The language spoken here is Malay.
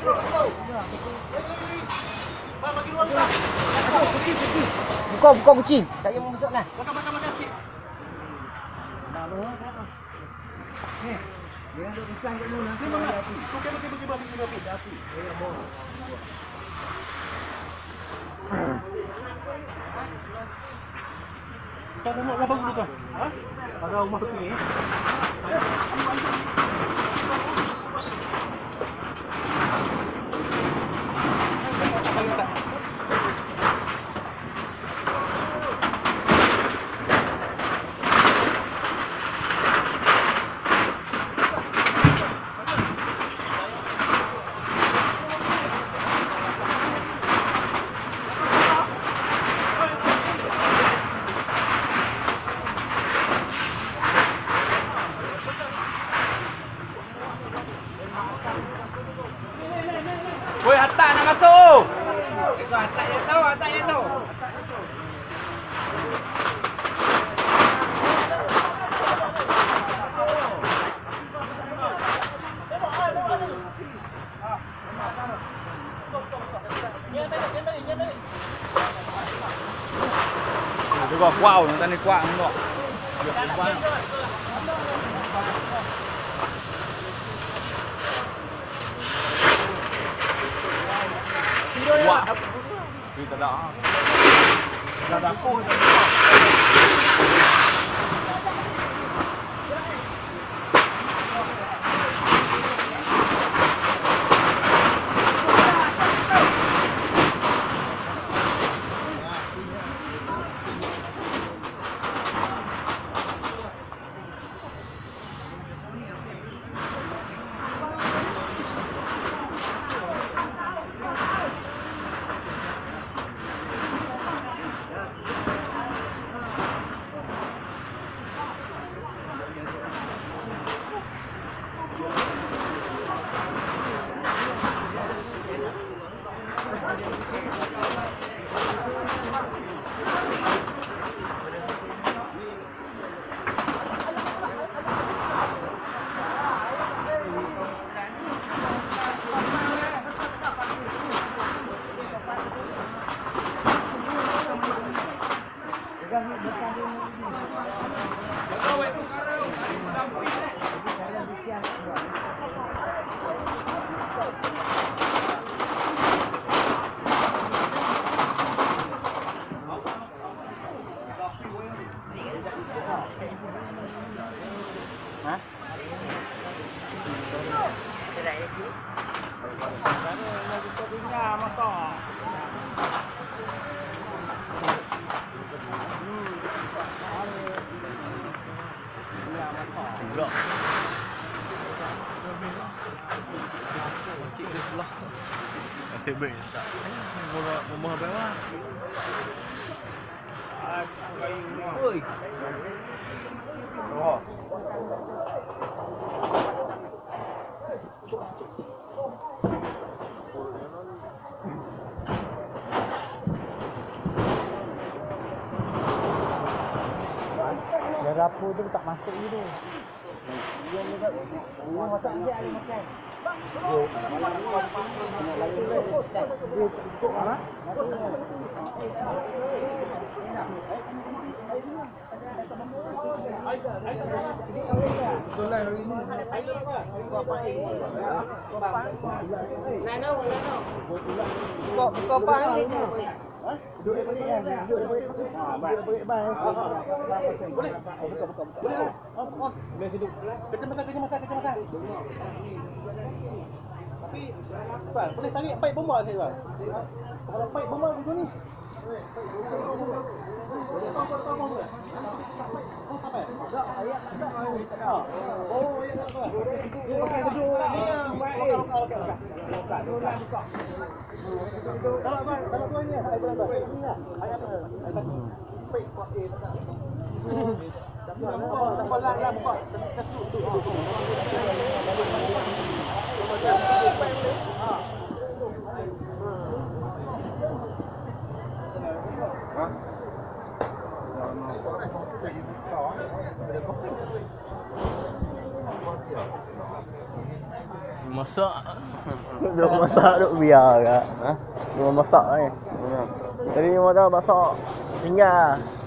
Buka kucing. Tak payah masuk lah. Makan sikit. Ni. Dia duduk pisang kat dulu nanti mana api. Okey. Api. Tak nak apa dulu kan? Ha? Ada rumah tu ni. Woi, Hatta nak masuk. Hatta yang tahu. Dia gua wow, nanti ni kuat enggak. Wah. Ini tak ada. Tak ada aku. Nasib baik tak. Rumah bawah. Oi. Oh. Dapur tu tak masuk gitu. Dia dekat rumah masak dia ada makan. Buka apa ni? Duduk balik kan? Duduk balik bang. Boleh? Buka. Boleh duduk. Kerja makan. Tapi bang, boleh tarik paip bomba saya bang. Kalau paip bomba macam ni. Masak. Duk masak duk biar kat. Ha? Duk masak ni. Jadi memang dah masak tinggal.